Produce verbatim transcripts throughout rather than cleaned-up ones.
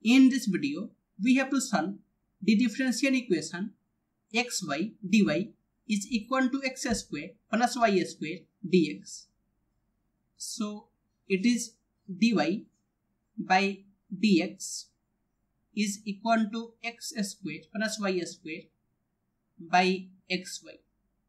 In this video, we have to solve the differential equation xy dy is equal to x square plus y square dx. So it is dy by dx is equal to x square plus y square by xy.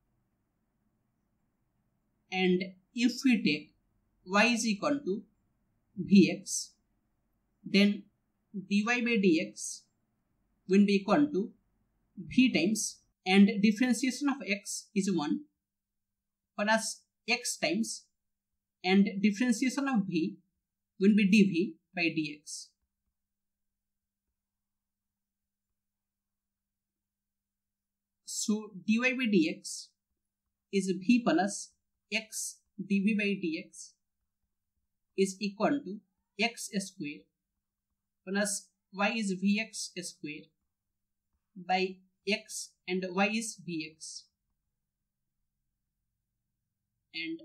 And if we take y is equal to vx, then dy by dx will be equal to v times, and differentiation of x is one plus x times, and differentiation of v will be dv by dx. So dy by dx is v plus x dv by dx is equal to x square plus y is vx square by x, and y is vx, and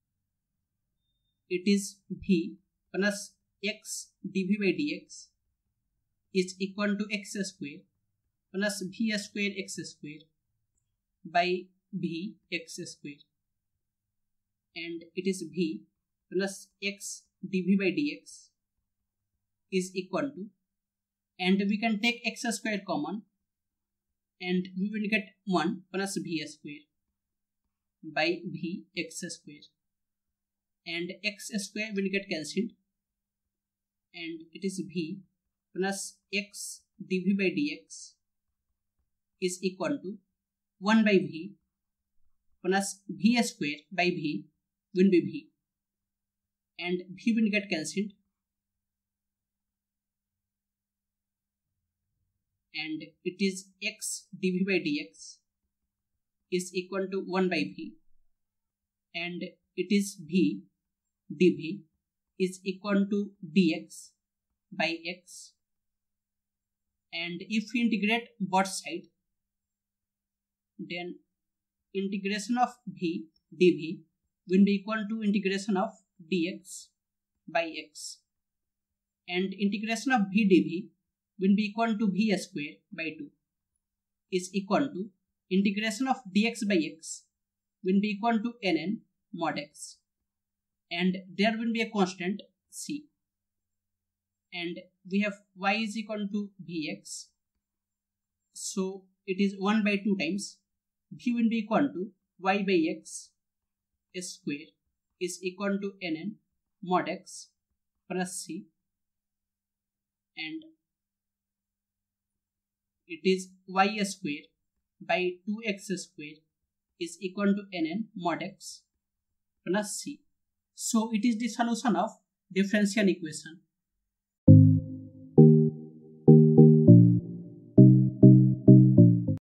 it is v plus x dv by dx is equal to x square plus v square x square by v x square, and it is v plus x dv by dx is equal to, and we can take x square common, and we will get one plus v square by v x square, and x square will get cancelled, and it is v plus x dv by dx is equal to one by v plus v square by v will be v, and v will get cancelled, and it is x dv by dx is equal to one by v, and it is v dv is equal to dx by x, and if we integrate both sides, then integration of v dv will be equal to integration of dx by x, and integration of v dv will be equal to v square by two is equal to integration of dx by x will be equal to ln mod x, and there will be a constant c, and we have y is equal to vx, so it is one by two times v will be equal to y by x square is equal to ln mod x plus c, and it is y square by two x square is equal to ln mod x plus c. So it is the solution of differential equation.